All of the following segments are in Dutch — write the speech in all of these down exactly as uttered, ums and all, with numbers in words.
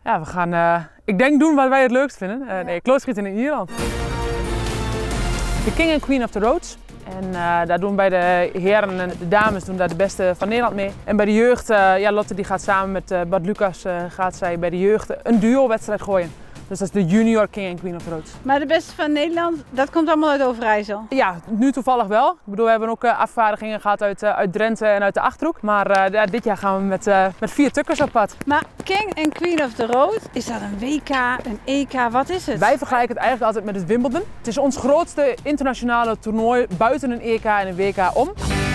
Ja, we gaan, uh, ik denk doen wat wij het leukst vinden. Uh, nee, klootschieten in Ierland. De King and Queen of the Roads. En uh, daar doen bij de heren en de dames doen daar de beste van Nederland mee. En bij de jeugd, uh, ja, Lotte die gaat samen met uh, Bart Lucas uh, gaat zij bij de jeugd een duo-wedstrijd gooien. Dus dat is de Junior King and Queen of the Roads. Maar de beste van Nederland, dat komt allemaal uit Overijssel? Ja, nu toevallig wel. Ik bedoel, we hebben ook uh, afvaardigingen gehad uit, uh, uit Drenthe en uit de Achterhoek. Maar uh, ja, dit jaar gaan we met, uh, met vier tukkers op pad. Maar King and Queen of the Road, is dat een W K, een E K, wat is het? Wij vergelijken het eigenlijk altijd met het Wimbledon. Het is ons grootste internationale toernooi buiten een E K en een W K om.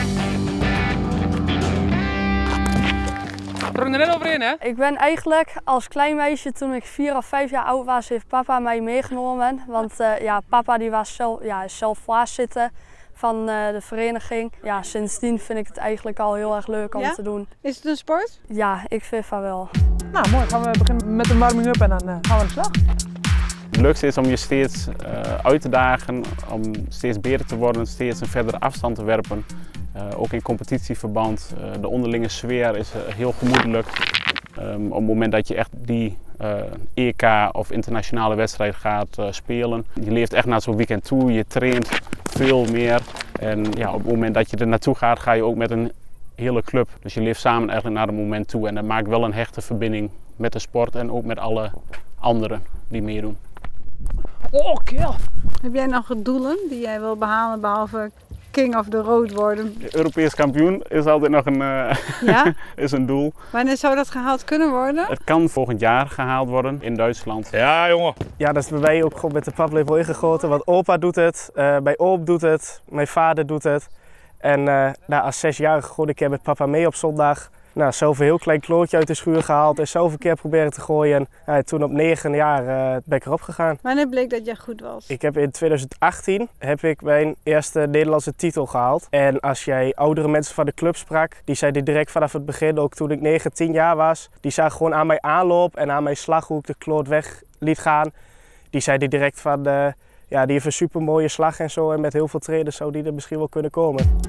Sprong er net overheen, hè? Ik ben eigenlijk als klein meisje, toen ik vier of vijf jaar oud was, heeft papa mij meegenomen. Want uh, ja, papa die was zelf, ja, is zelf voorzitter van uh, de vereniging. Ja, sindsdien vind ik het eigenlijk al heel erg leuk om ja? te doen. Is het een sport? Ja, ik vind van wel. Nou mooi, gaan we beginnen met een warming-up en dan uh, gaan we aan de slag. Het leukste is om je steeds uh, uit te dagen, om steeds beter te worden, steeds een verdere afstand te werpen. Uh, ook in competitieverband. Uh, de onderlinge sfeer is uh, heel gemoedelijk. Um, op het moment dat je echt die uh, E K of internationale wedstrijd gaat uh, spelen. Je leeft echt naar zo'n weekend toe, je traint veel meer. En ja, op het moment dat je er naartoe gaat, ga je ook met een hele club. Dus je leeft samen eigenlijk naar het moment toe. En dat maakt wel een hechte verbinding met de sport en ook met alle anderen die meedoen. Oh, kill! Heb jij nog doelen die jij wil behalen behalve King of the Road worden? Europees kampioen is altijd nog een, uh, ja? is een doel. Wanneer zou dat gehaald kunnen worden? Het kan volgend jaar gehaald worden in Duitsland. Ja, jongen. Ja, dat is bij mij ook gewoon met de paplepel ingegoten. Want opa doet het, uh, mijn oom doet het, mijn vader doet het. En uh, nou, als zesjarige gewoon een keer met papa mee op zondag. Nou, zelf een heel klein klootje uit de schuur gehaald en zelf een keer proberen te gooien. En uh, toen op negen jaar uh, ben ik erop gegaan. Wanneer bleek dat jij goed was? Ik heb in twintig achttien heb ik mijn eerste Nederlandse titel gehaald. En als jij oudere mensen van de club sprak, die zeiden direct vanaf het begin, ook toen ik negen, tien jaar was. Die zagen gewoon aan mijn aanloop en aan mijn slag hoe ik de kloot weg liet gaan. Die zeiden direct van, uh, ja, die heeft een super mooie slag en zo. En met heel veel trainers zou die er misschien wel kunnen komen.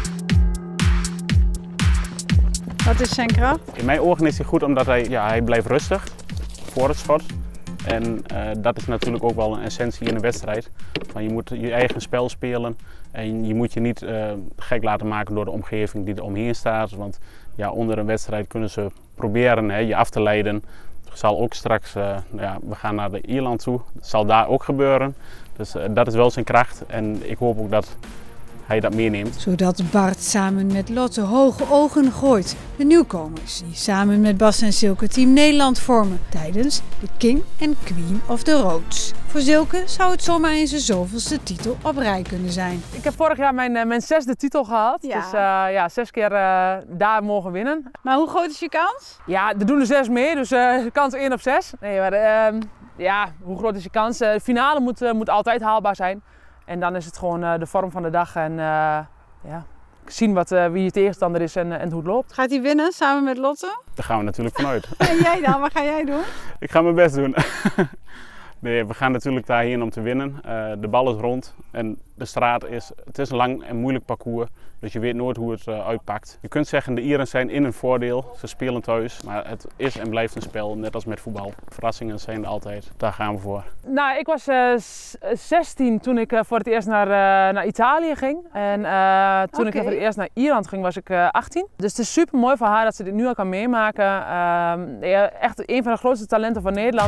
Wat is zijn kracht? In mijn ogen is hij goed omdat hij, ja, hij blijft rustig voor het schot. En uh, dat is natuurlijk ook wel een essentie in een wedstrijd. Van je moet je eigen spel spelen en je moet je niet uh, gek laten maken door de omgeving die er omheen staat. Want ja, onder een wedstrijd kunnen ze proberen hè, je af te leiden. Dat zal ook straks, uh, ja, we gaan naar de Ierland toe, dat zal daar ook gebeuren. Dus uh, dat is wel zijn kracht en ik hoop ook dat hij dat meeneemt. Zodat Bart samen met Lotte hoge ogen gooit. De nieuwkomers die samen met Bas en Silke Team Nederland vormen tijdens de King and Queen of the Roads. Voor Silke zou het zomaar eens zijn zoveelste titel op rij kunnen zijn. Ik heb vorig jaar mijn, mijn zesde titel gehaald. Ja. Dus uh, ja, zes keer uh, daar mogen winnen. Maar hoe groot is je kans? Ja, er doen er zes mee, dus uh, de kans één op zes. Nee, maar uh, ja, hoe groot is je kans? Uh, de finale moet, uh, moet altijd haalbaar zijn. En dan is het gewoon uh, de vorm van de dag en uh, ja, zien wat, uh, wie je tegenstander is en, uh, en hoe het loopt. Gaat hij winnen samen met Lotte? Daar gaan we natuurlijk vanuit. En jij dan? Wat ga jij doen? Ik ga mijn best doen. Nee, we gaan natuurlijk daarheen om te winnen. Uh, de bal is rond en de straat is, het is een lang en moeilijk parcours. Dus je weet nooit hoe het uh, uitpakt. Je kunt zeggen, de Ieren zijn in een voordeel. Ze spelen thuis, maar het is en blijft een spel, net als met voetbal. Verrassingen zijn er altijd. Daar gaan we voor. Nou, ik was uh, zestien toen ik uh, voor het eerst naar, uh, naar Italië ging. En uh, toen okay. ik voor het eerst naar Ierland ging, was ik uh, achttien. Dus het is super mooi voor haar dat ze dit nu al kan meemaken. Uh, echt een van de grootste talenten van Nederland.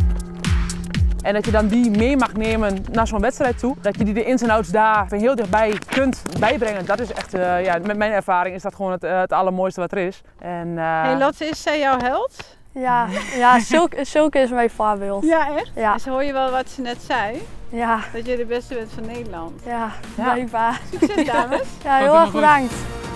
En dat je dan die mee mag nemen naar zo'n wedstrijd toe. Dat je die de ins en outs daar van heel dichtbij kunt bijbrengen. Dat is echt, uh, ja, met mijn ervaring is dat gewoon het, uh, het allermooiste wat er is. En, uh... Hey Lotte, is zij jouw held? Ja, ja Silke, Silke is mijn voorbeeld. Ja, echt? Ja. Dus hoor je wel wat ze net zei? Ja. Dat je de beste bent van Nederland. Ja, ja. blijkbaar. Succes dames. Ja, heel erg bedankt.